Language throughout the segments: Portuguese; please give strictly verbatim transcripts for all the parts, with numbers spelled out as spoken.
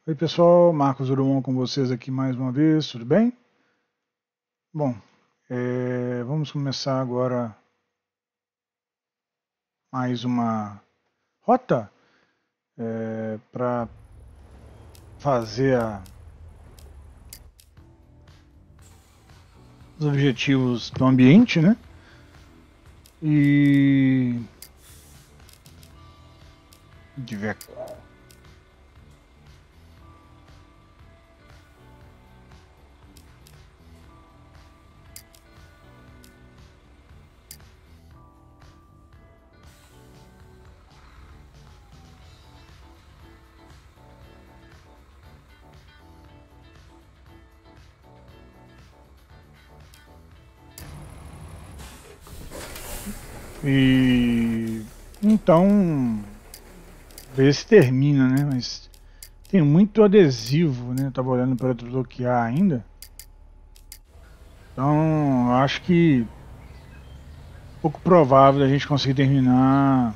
Oi pessoal, Marcos Urumão com vocês aqui mais uma vez, tudo bem? Bom, é, vamos começar agora mais uma rota é, para fazer a, os objetivos do ambiente, né? E de Veco. E então ver se termina, né? Mas tem muito adesivo, né? Eu tava olhando para desbloquear ainda. Então acho que pouco provável a gente conseguir terminar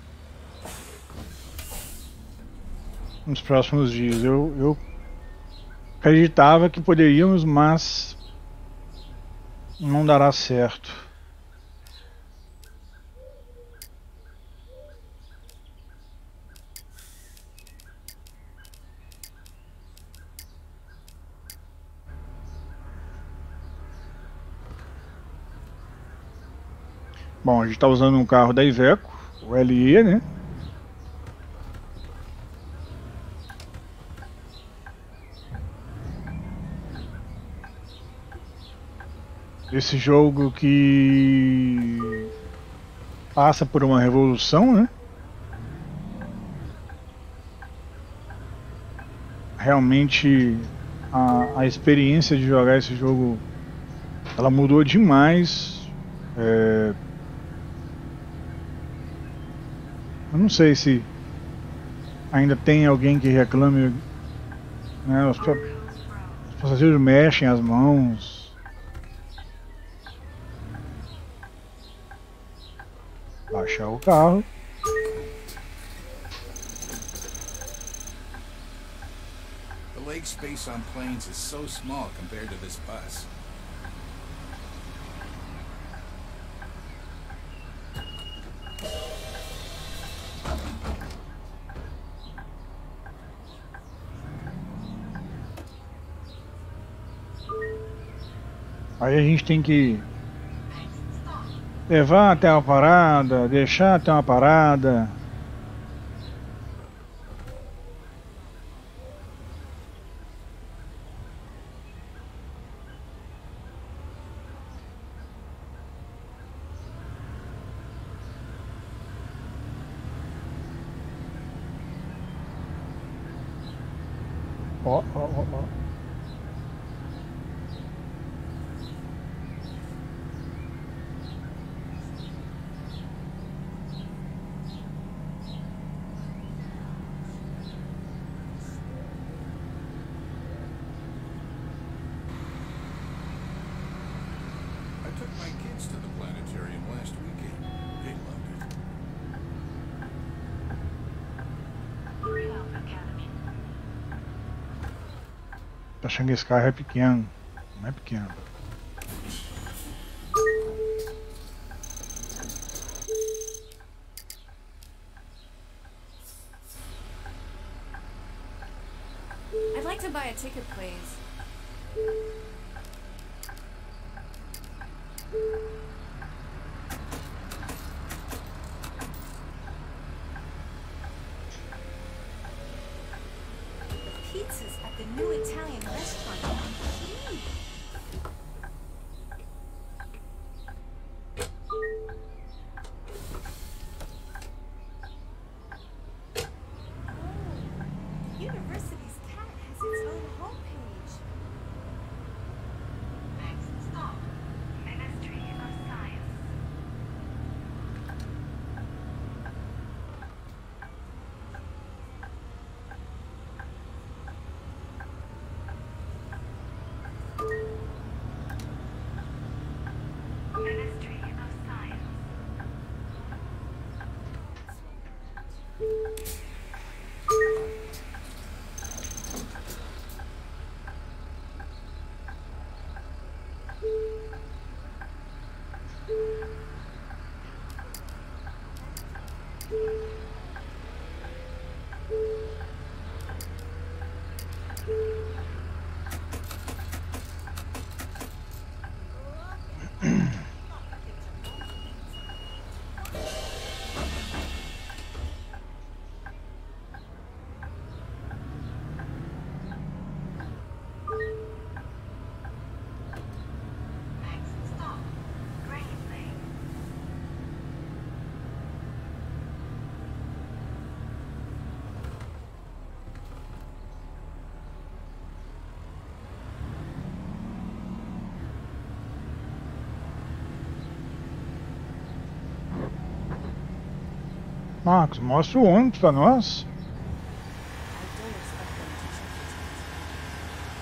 nos próximos dias. Eu, eu acreditava que poderíamos, mas não dará certo. Bom, a gente está usando um carro da Iveco, o L E, né? Esse jogo que passa por uma revolução, né? Realmente a, a experiência de jogar esse jogo, ela mudou demais. É... Eu não sei se ainda tem alguém que reclame, né? Os, os passageiros mexem as mãos. Baixar o carro. The lake space on planes is so small compared to this bus. Aí a gente tem que levar até uma parada, deixar até uma parada. Ó, ó, ó, ó. I took my kids to the planetarium last weekend. They loved it. Tô achando que esse carro é pequeno. Não é pequeno. I'd like to buy a ticket, please. Pizzas at the new Italian restaurant are key. Oh, the university's cat has its own homepage. Next stop, Ministry of Science. Ministry of Science. Marcos, mostra o ônibus pra nós. I don't expect them to check it.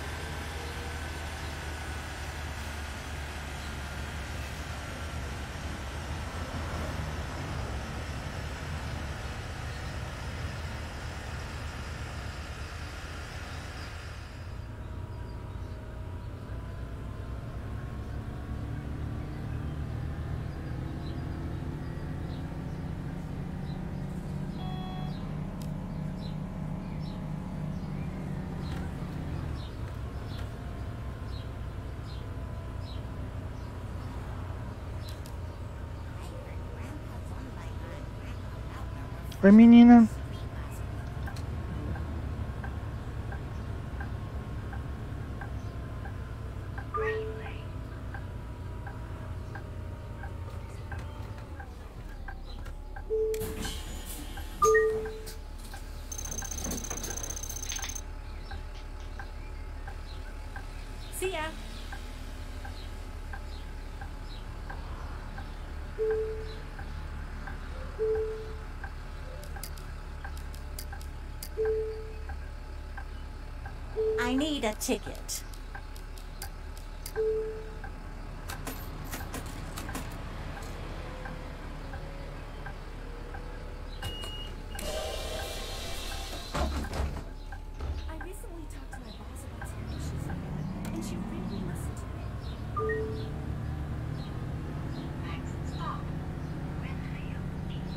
Oi, menina. See ya. I need a ticket. I recently talked to my boss about some issues I had, and she really listened to me. Next stop, Winfield East.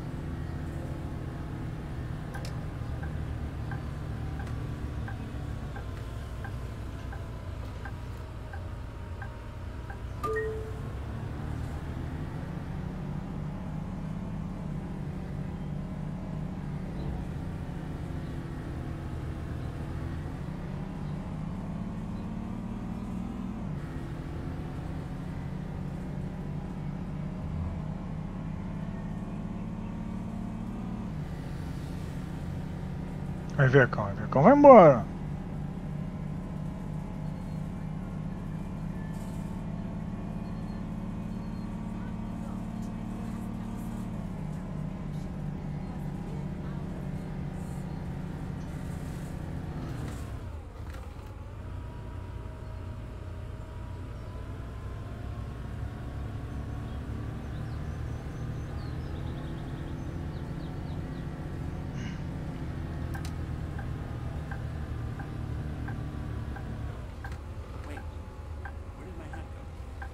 Vai ver, vai ver, vai embora. Wait, where did my hat go?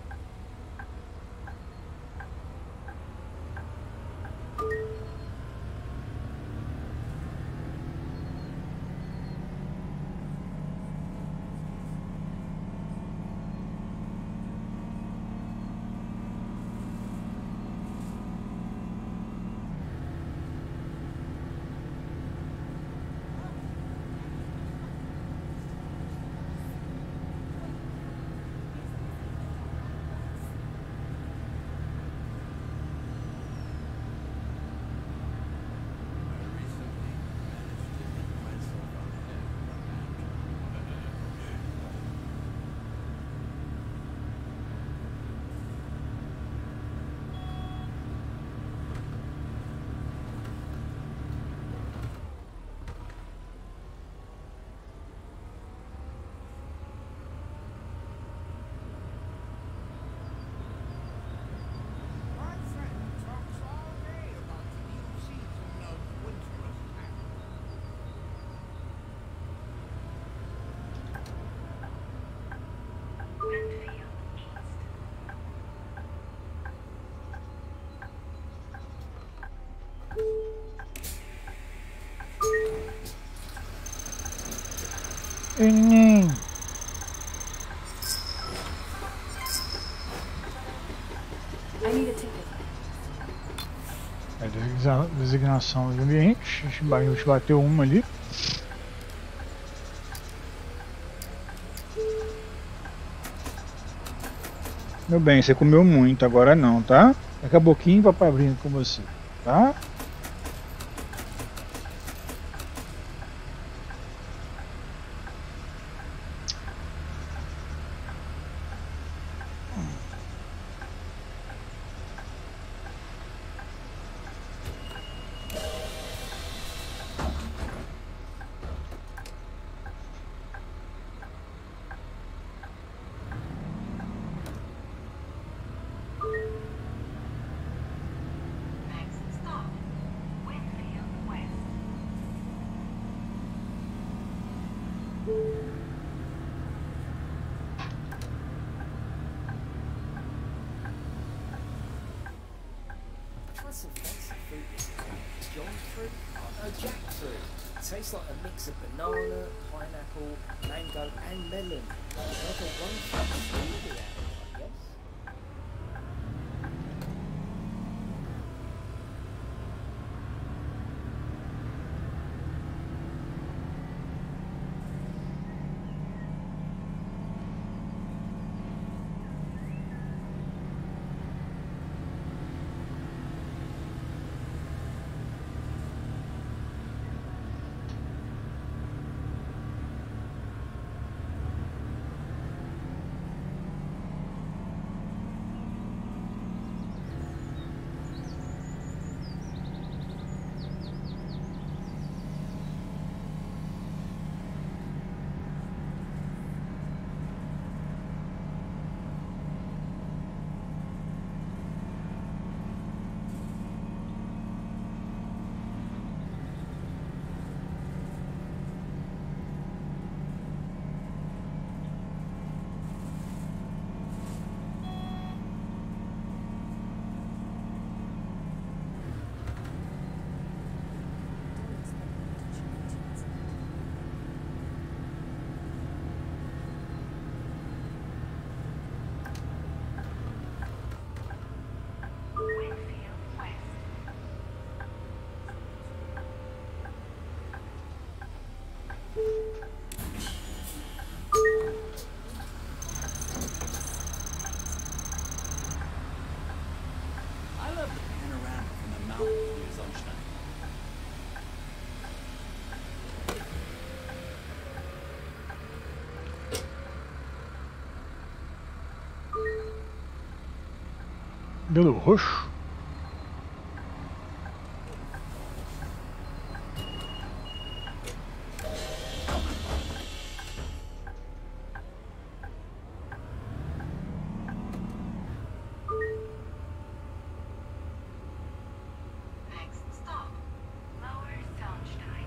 I recently managed to hit myself on the head with a bat. My friend talks all day about the new season of Winter Attack. Winfield East. Enem. I need a ticket. É designa- designação de ambiente. A gente ba- a gente bateu uma ali. Meu bem, você comeu muito, agora não, tá? Daqui a pouquinho vai pra abrindo com você, tá? try some fancy fruit this week. John fruit? Oh no, jackfruit. Tastes like a mix of banana, pineapple, mango and melon. Like a one-fruit smoothie out of it, I guess. I love the panorama from the mountain view, Sonnenstein. Little rush. Next stop, Lower Sonnenstein.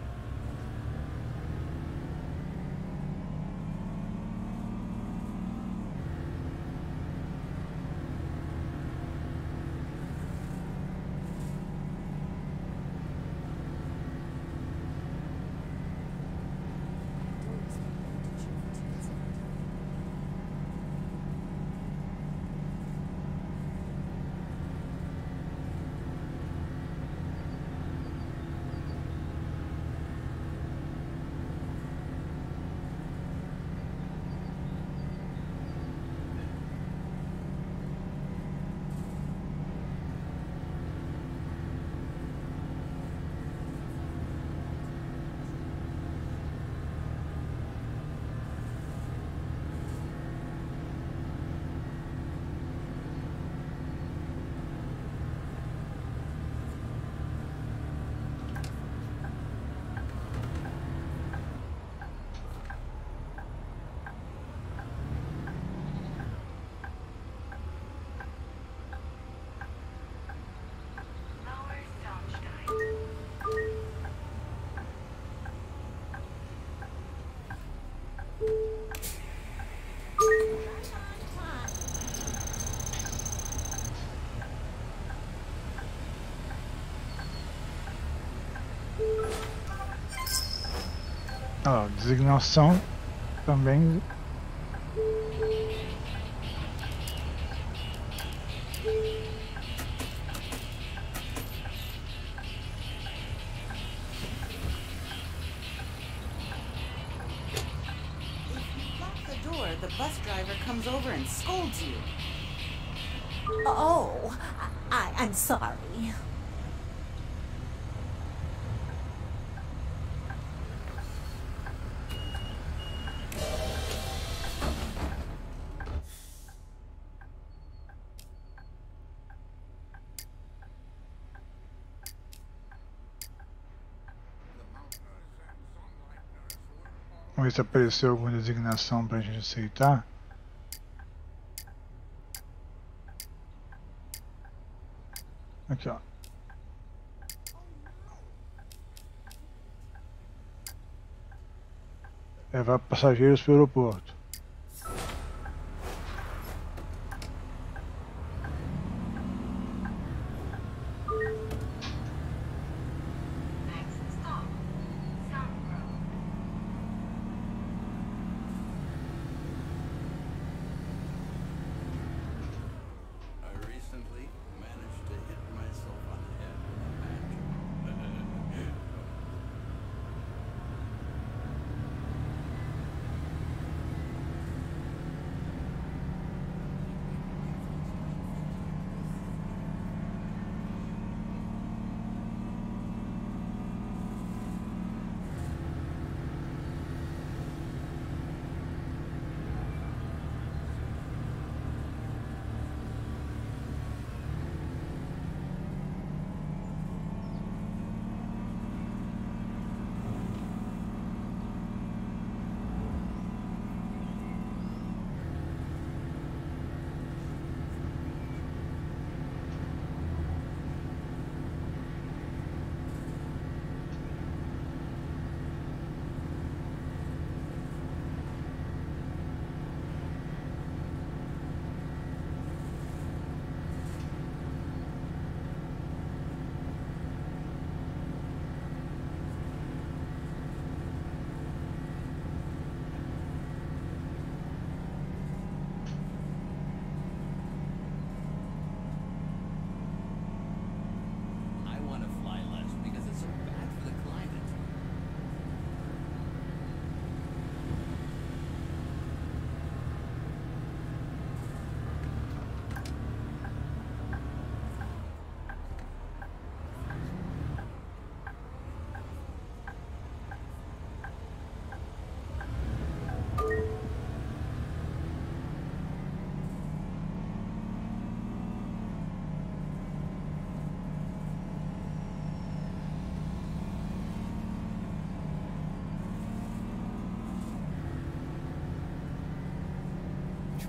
Lower Sonnenstein. Ah, designação também. If you lock the door, the bus driver comes over and scolds you. Oh, I, I'm sorry. Vamos ver se apareceu alguma designação pra gente aceitar. Aqui, ó. Levar passageiros para o aeroporto.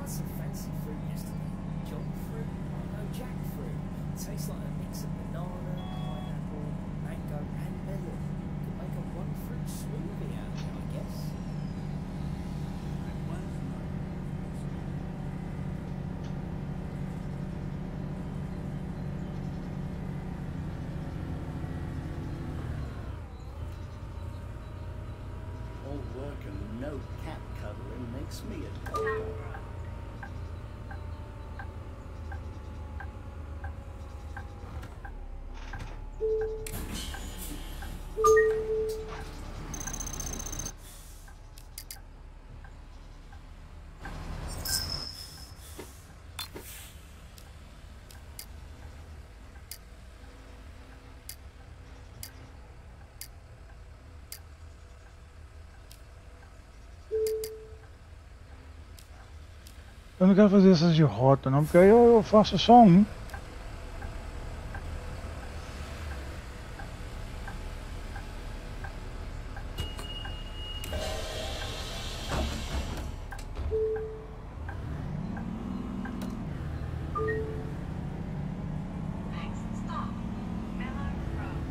tried some fancy fruit yesterday. John fruit? Oh, no, jackfruit. Tastes like a mix of banana, pineapple, mango, and melon. Could make a one-fruit smoothie out of it, I guess. I was not. All work and no cat cuddling makes me a dog. Eu não quero fazer essas de rota não, porque aí eu, eu faço só um. Next stop, Miller Road.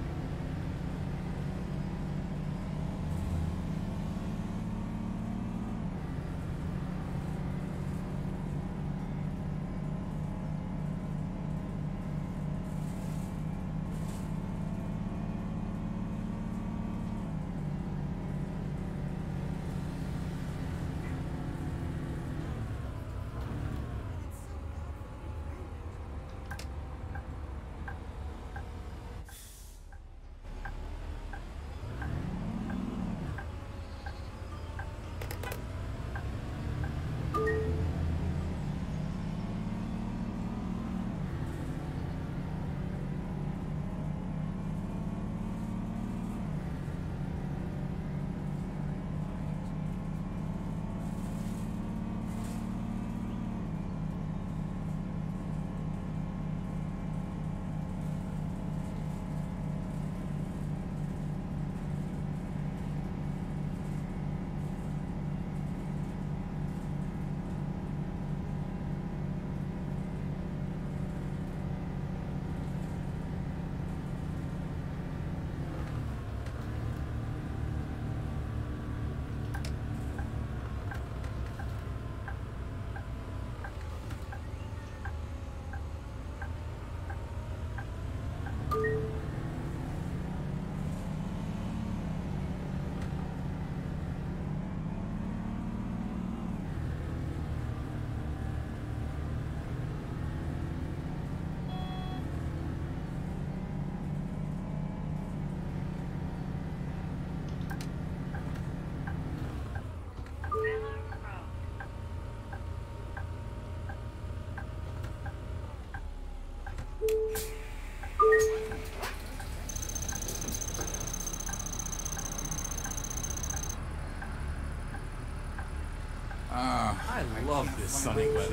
Ah, I love this sunny weather.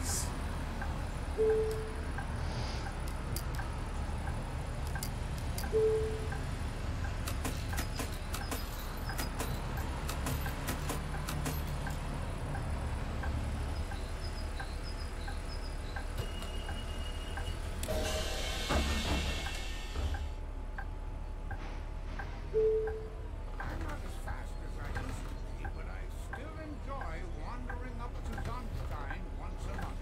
I'm not as fast as I used to be, but I still enjoy wandering up to Zonstein once a month.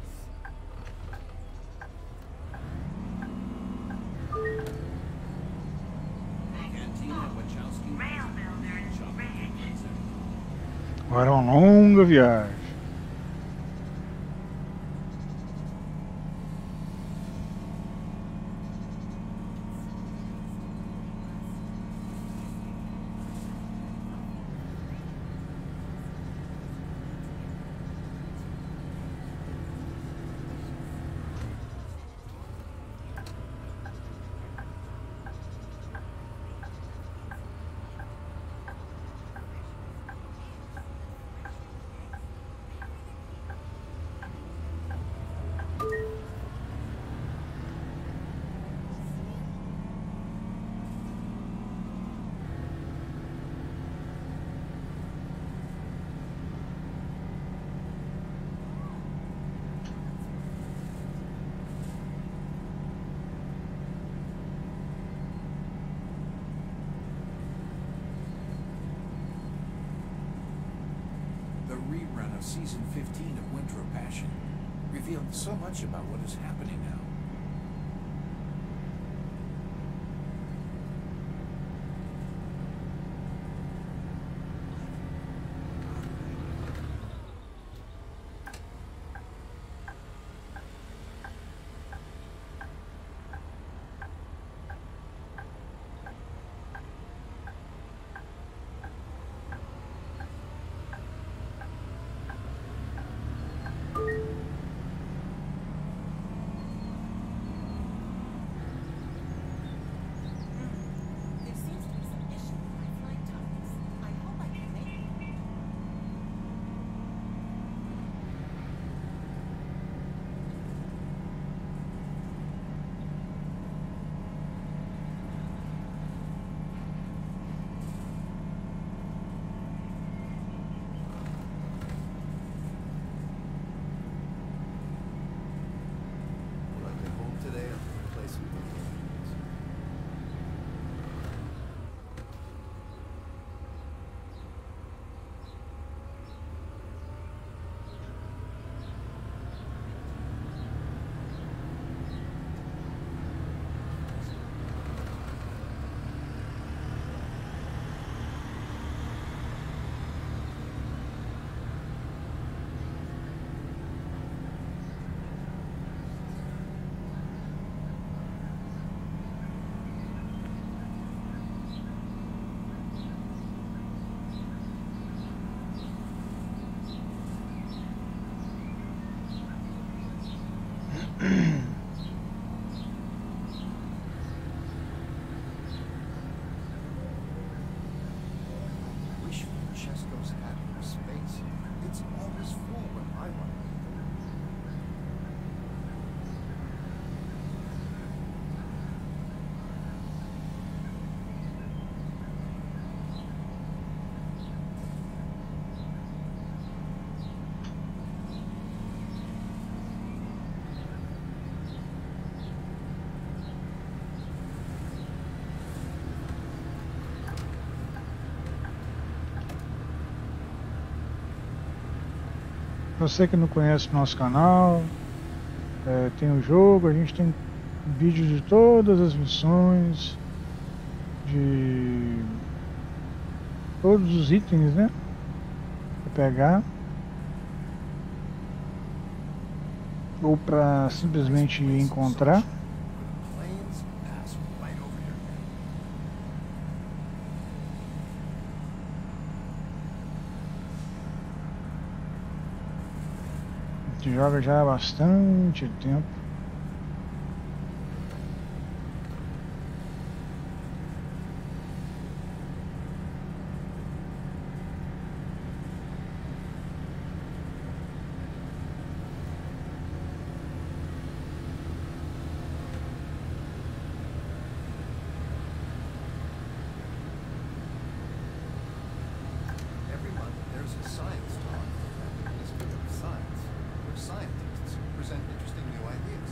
Cantina Wachowski. Rail builders bridge. Agora é uma longa viagem. rerun of season fifteen of Winter of Passion. Revealed so much about what is happening now. There seems to be some issue with my flight times. I hope I can make it. Well, I've been home today. I'm going to play some video games. Wish Francesco's had more space. It's always full when I want to be there. Você que não conhece o nosso canal, é, tem o jogo, a gente tem vídeos de todas as missões, de todos os itens, né? Pra pegar. Ou pra simplesmente encontrar. Planes pass right over your head. A gente joga já há bastante tempo. Every month there's a science talk at the Ministry of Science, where scientists present interesting new ideas.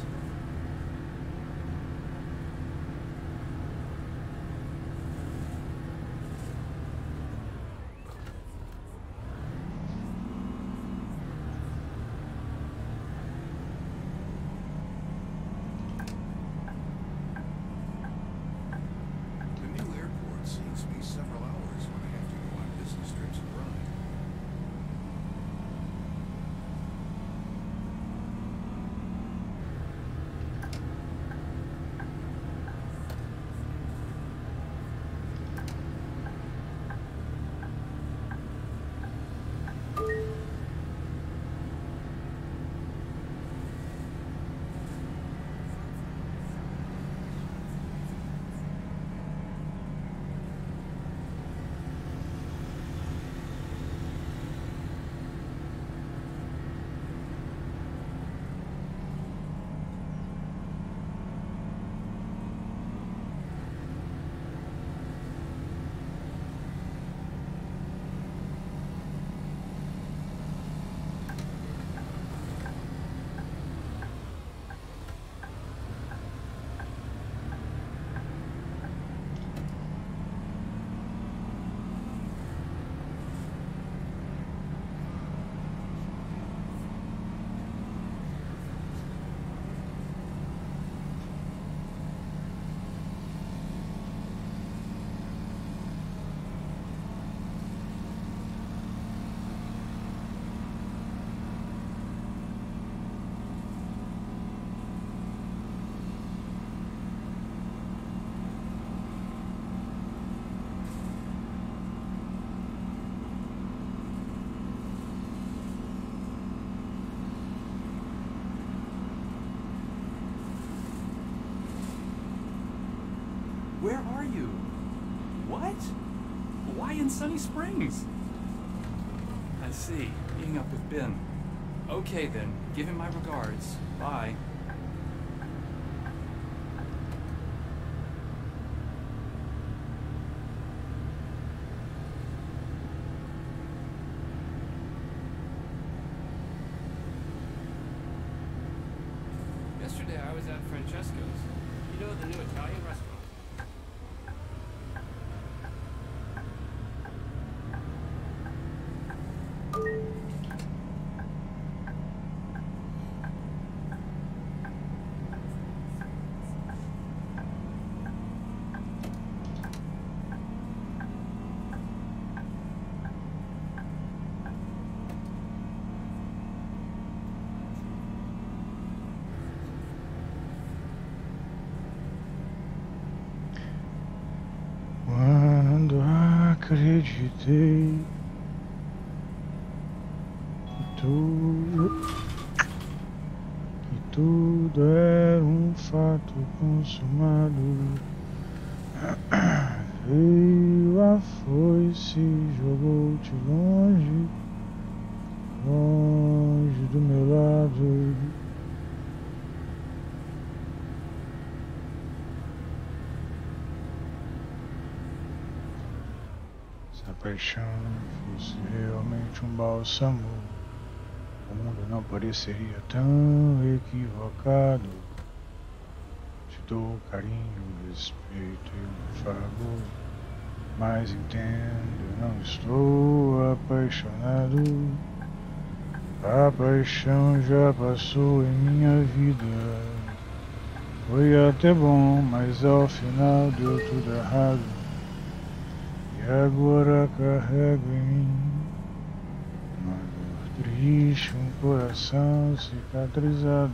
The new airport saves me several hours when I have to go on business trips abroad. in Sunny Springs. I see. Meeting up with Ben. Okay then. Give him my regards. Bye. Yesterday I was at Francesco's. You know, the new Italian restaurant. Quando acreditei que tudo, que tudo era um fato consumado, veio a foice e jogou-te longe, longe do meu lado. Se a paixão fosse realmente um bálsamo, o mundo não pareceria tão equivocado. Te dou carinho, respeito e um favor, mas entendo, eu não estou apaixonado. A paixão já passou em minha vida. Foi até bom, mas ao final deu tudo errado. E agora carrego em mim uma dor triste, um coração cicatrizado.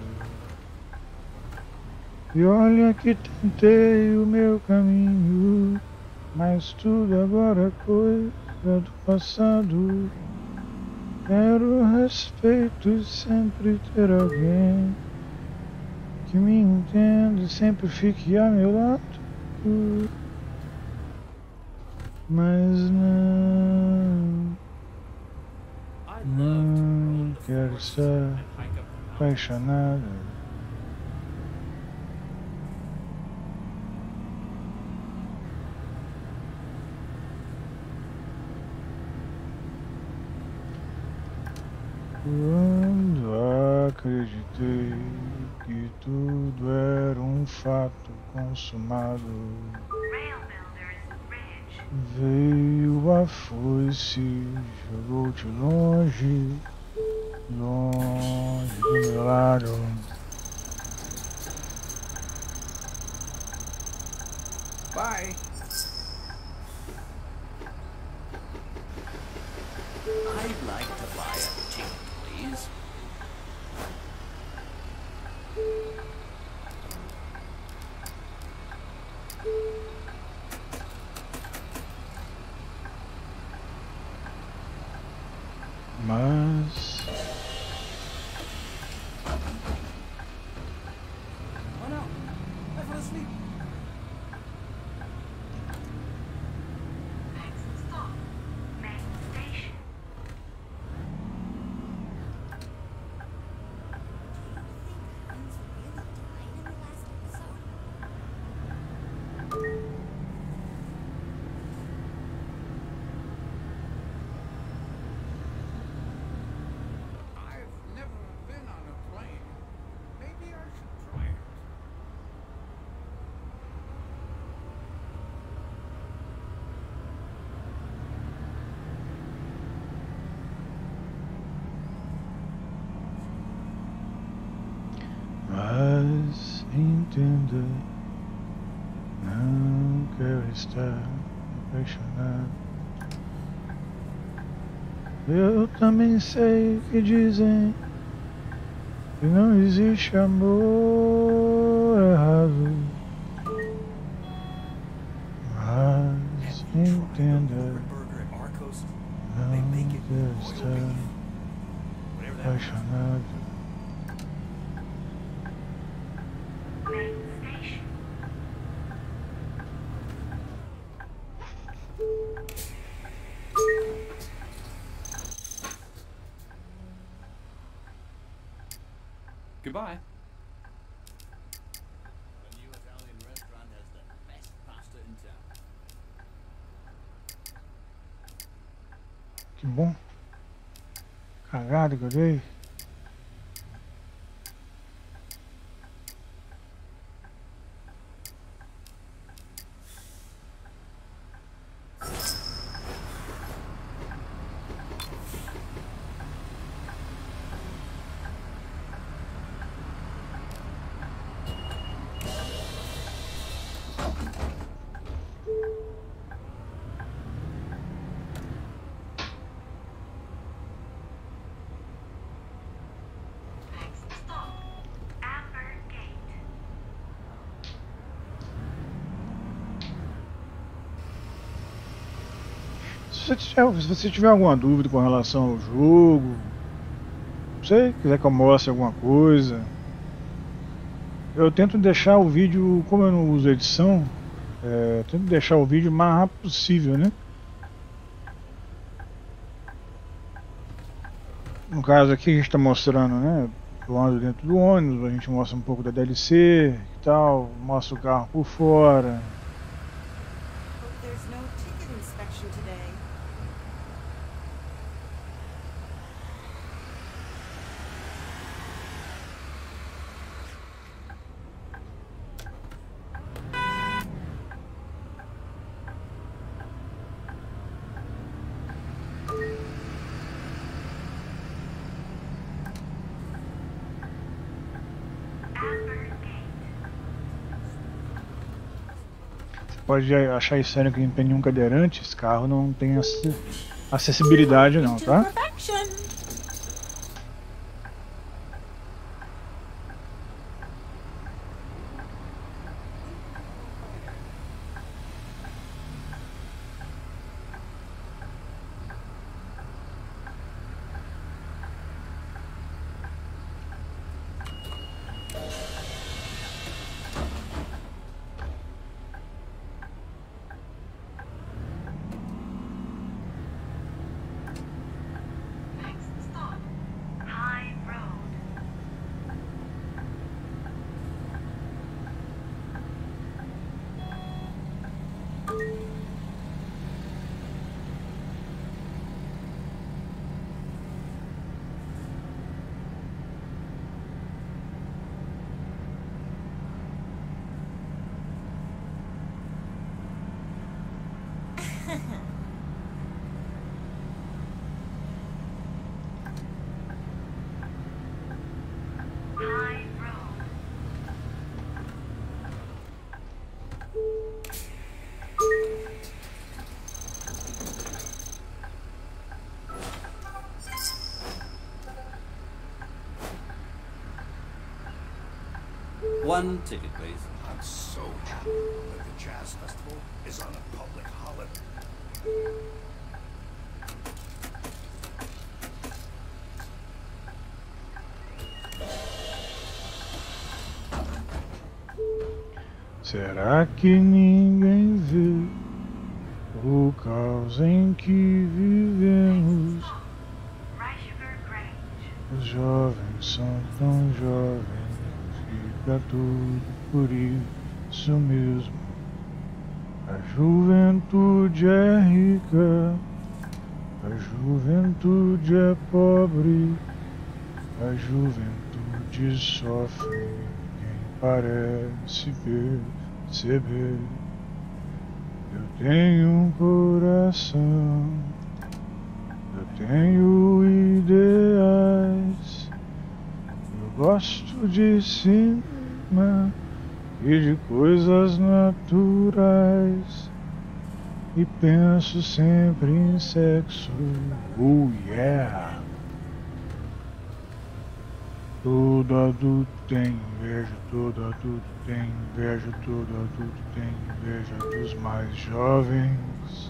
E olha que tentei o meu caminho, mas tudo agora é coisa do passado. Quero respeito e sempre ter alguém que me entenda e sempre fique a meu lado. Mas não, não quero estar apaixonado. Quando acreditei que tudo era um fato consumado, veio a foice e jogou-te longe, longe do meu lado. Bye. I'd like to buy a ticket, please. Mas Oh no, I fell asleep. Next stop, main station. I've never been on a plane. Maybe I should try it. Mas entenda, não quero estar apaixonado. Eu também sei que dizem que não existe amor errado. Mas entenda, não quero estar apaixonado. Goodbye. The new Italian restaurant has the best pasta in town. Que bom. Cagada que eu dei. Se você, tiver, se você tiver alguma dúvida com relação ao jogo, não sei, quiser que eu mostre alguma coisa, eu tento deixar o vídeo, como eu não uso edição, é, tento deixar o vídeo o mais rápido possível, né? No caso aqui a gente está mostrando, né? Eu ando dentro do ônibus, a gente mostra um pouco da D L C e tal, mostra o carro por fora. Pode achar estranho que não tem nenhum cadeirante, esse carro não tem acessibilidade não, tá? One ticket, please. I'm so happy that the Jazz Festival is on a public holiday. Será que ninguém vê o caos em que vivemos? Os jovens são tão jovens, fica tudo por isso mesmo. A juventude é rica, a juventude é pobre, a juventude sofre, ninguém parece perceber. Eu tenho um coração, eu tenho ideais, eu gosto de cinema e de coisas naturais, e penso sempre em sexo, oh yeah. Todo adulto tem inveja, todo adulto tem inveja, todo adulto tem inveja dos mais jovens.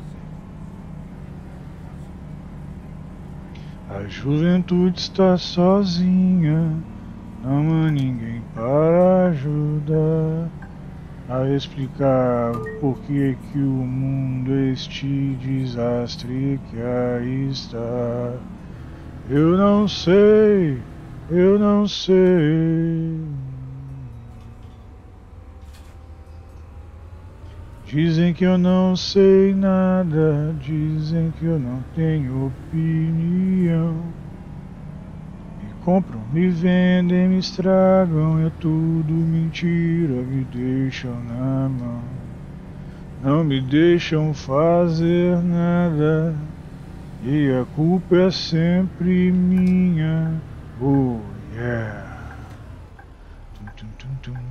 A juventude está sozinha, não há ninguém para ajudar a explicar o porquê que o mundo é este desastre que aí está. Eu não sei Eu não sei. Dizem que eu não sei nada, dizem que eu não tenho opinião. Me compram, me vendem, me estragam, é tudo mentira, me deixam na mão. Não me deixam fazer nada, e a culpa é sempre minha. Oh yeah. Tum, tum, tum, tum.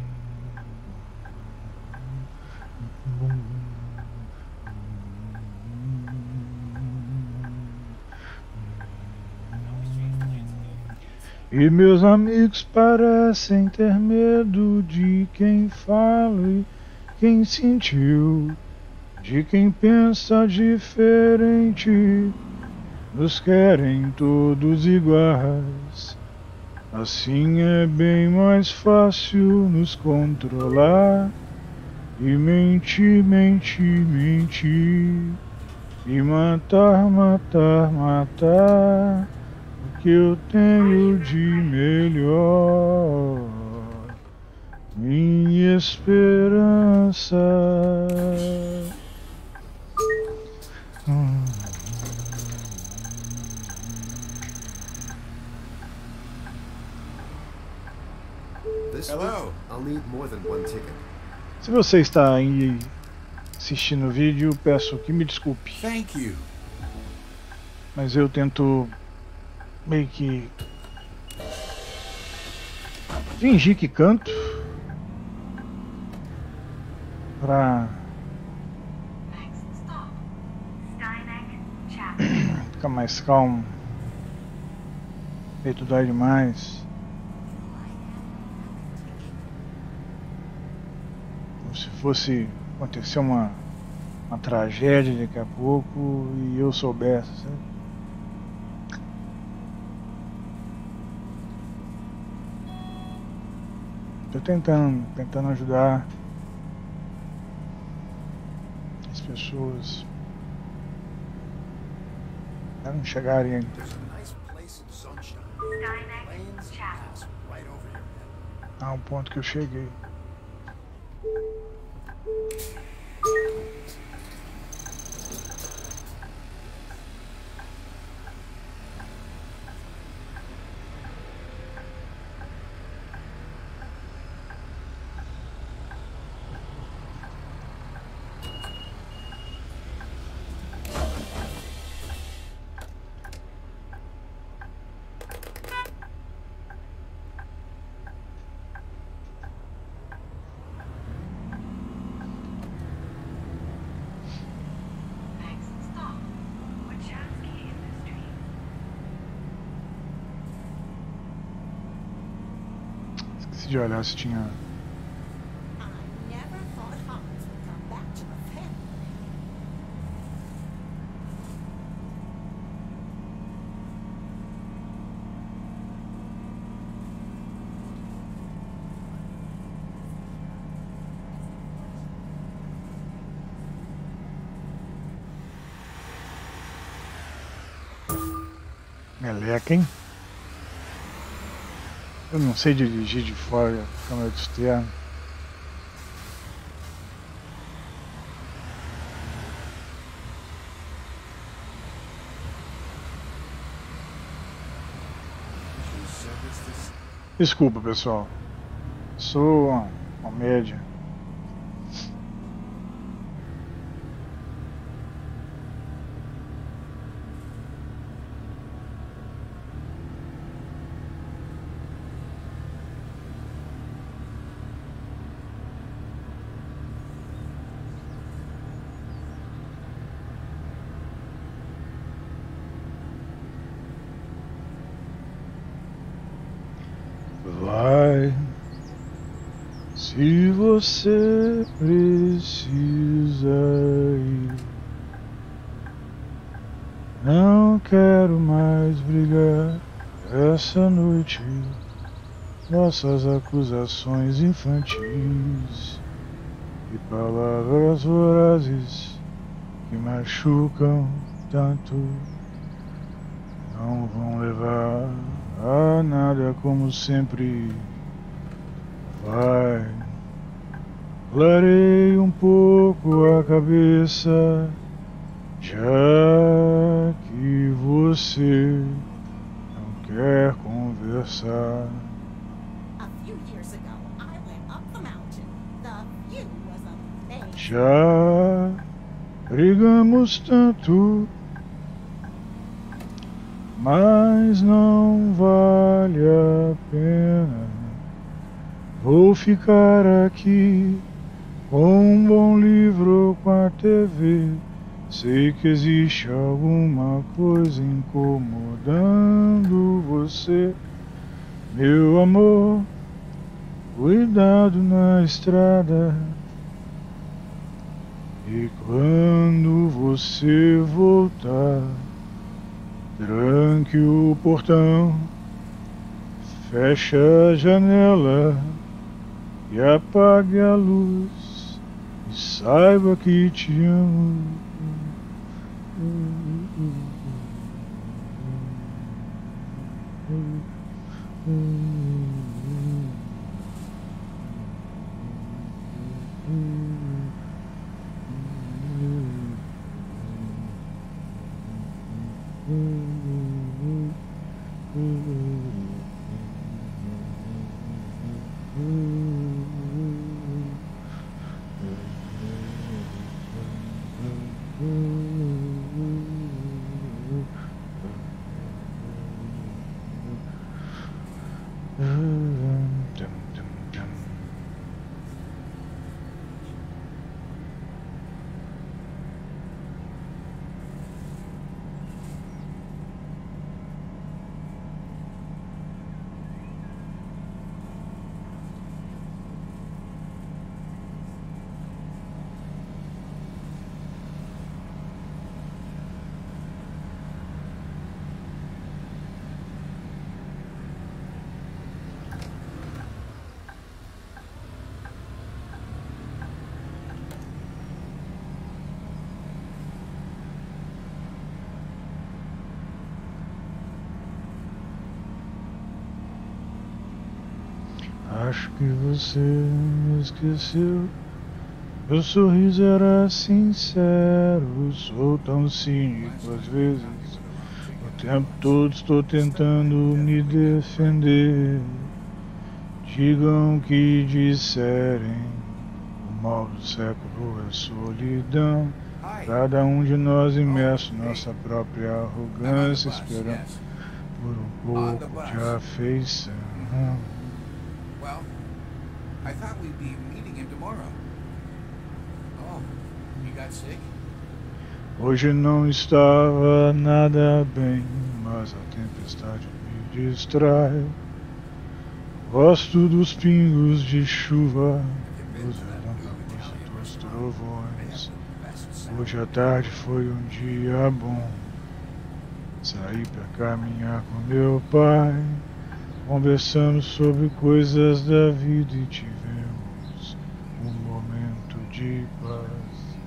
E meus amigos parecem ter medo de quem fala e quem sentiu, de quem pensa diferente. Nos querem todos iguais. Assim é bem mais fácil nos controlar. E mentir, mentir, mentir. E matar, matar, matar. O que eu tenho de melhor. Minha esperança. Hum. Hello. I'll need more than one ticket. Se você está aí assistindo o vídeo, peço que me desculpe. Thank you. Mas eu tento meio que fingir que canto pra ficar mais calmo. Peito dói demais. Se fosse acontecer uma, uma tragédia daqui a pouco e eu soubesse, sabe? Tô tentando, tentando ajudar as pessoas a não chegarem a um ponto que eu cheguei. De olhar se tinha I never thought Hans would come back to the family. meleca, hein? Eu não sei dirigir de fora a câmera de externo. Desculpa, pessoal. Sou uma, uma média. Vai, se você precisa ir. Não quero mais brigar essa noite. Nossas acusações infantis e palavras vorazes que machucam tanto não vão levar a nada. vida como sempre vai. Clarei um pouco a cabeça, já que você não quer conversar. A few years ago, I went up the mountain. The view was amazing. Já brigamos tanto, mas não vale a pena. Vou ficar aqui com um bom livro, com a T V. Sei que existe alguma coisa incomodando você, meu amor. Cuidado na estrada. E quando você voltar, tranque o portão, feche a janela e apague a luz, e saiba que te amo. Acho que você me esqueceu. Meu sorriso era sincero. Sou tão cínico às vezes. O tempo todo estou tentando me defender. Digam o que disserem. O mal do século é solidão. Cada um de nós imerso em nossa própria arrogância, esperando por um pouco de afeição. Well, I thought we'd be meeting him tomorrow. Oh, you got sick? Hoje não estava nada bem, mas a tempestade me distrai. Gosto dos pingos de chuva, dos relâmpagos e dos trovões. Hoje à tarde foi um dia bom. Saí pra caminhar com meu pai. Conversamos sobre coisas da vida e tivemos um momento de paz.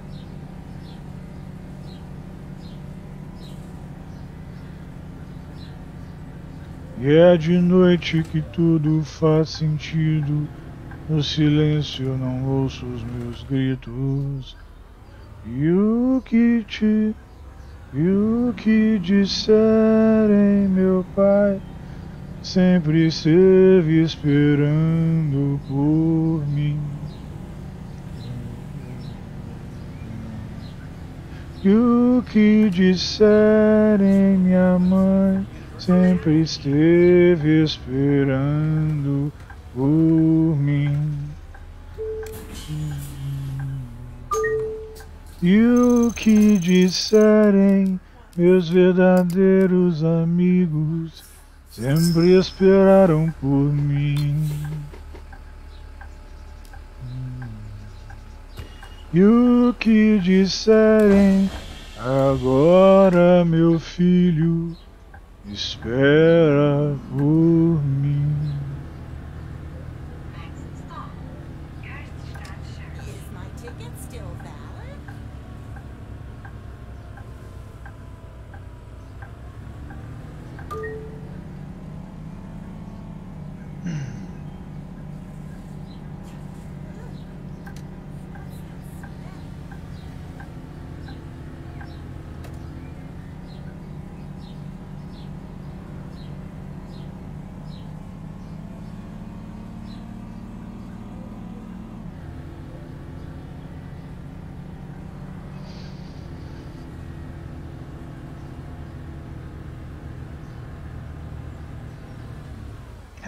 E é de noite que tudo faz sentido. No silêncio eu não ouço os meus gritos. E o que te, e o que disserem, meu pai sempre esteve esperando por mim. E o que disserem, minha mãe sempre esteve esperando por mim. E o que disserem, meus verdadeiros amigos sempre esperaram por mim. E o que disserem, agora meu filho espera por mim. Is my ticket still valid?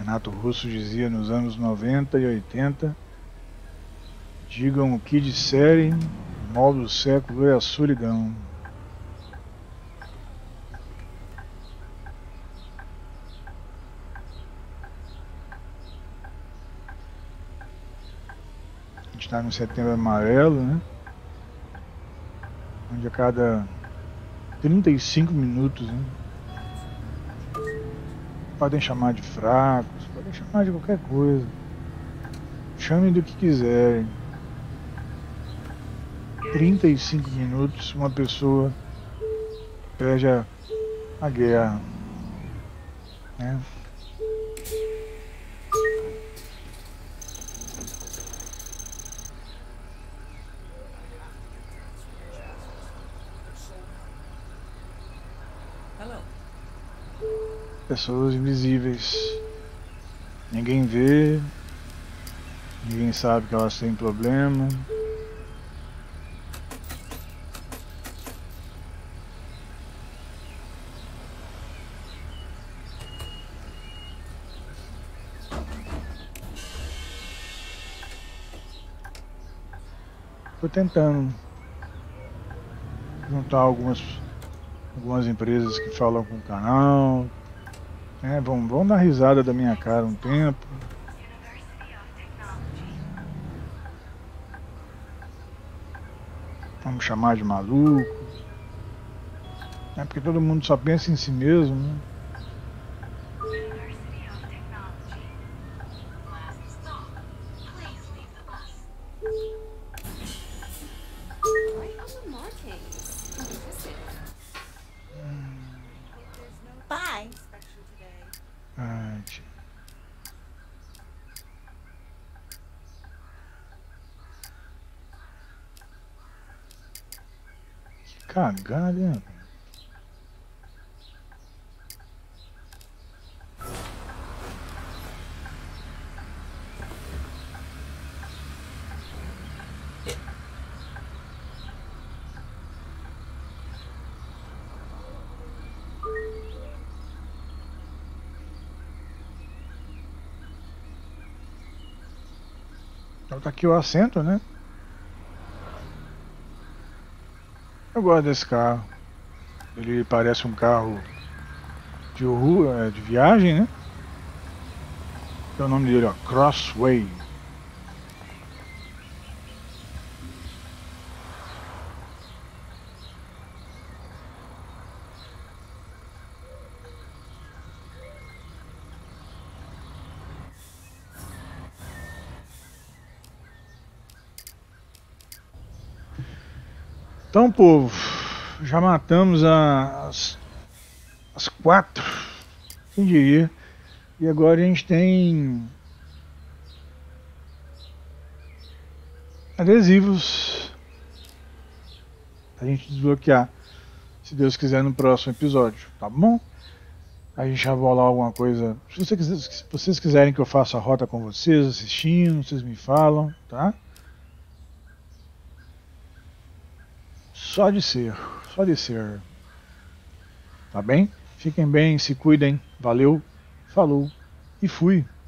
Renato Russo dizia nos anos noventa e oitenta: digam o que disserem, o mal do século é a solidão. A gente está no Setembro Amarelo, né? Onde a cada trinta e cinco minutos, né? Podem chamar de fracos, podem chamar de qualquer coisa. Chamem do que quiserem. trinta e cinco minutos uma pessoa perde a, a guerra, né? Pessoas invisíveis. Ninguém vê. Ninguém sabe que elas têm problema. Estou tentando juntar algumas, algumas empresas que falam com o canal. É, vão, vão dar risada da minha cara um tempo. Vamos chamar de maluco. É porque todo mundo só pensa em si mesmo, né? Bye. Ai, tia. Que cagada, hein? Então tá aqui o assento, né? Eu gosto desse carro. Ele parece um carro de rua, de viagem, né? É o nome dele, ó, Crossway. Então, povo, já matamos as, as quatro, quem diria, e agora a gente tem adesivos pra gente desbloquear, se Deus quiser, no próximo episódio, tá bom? A gente já vai lá alguma coisa, se vocês, quiser, se vocês quiserem que eu faça a rota com vocês, assistindo, vocês me falam, tá? Só de ser, só de ser. Tá bem? Fiquem bem, se cuidem. Valeu, falou e fui.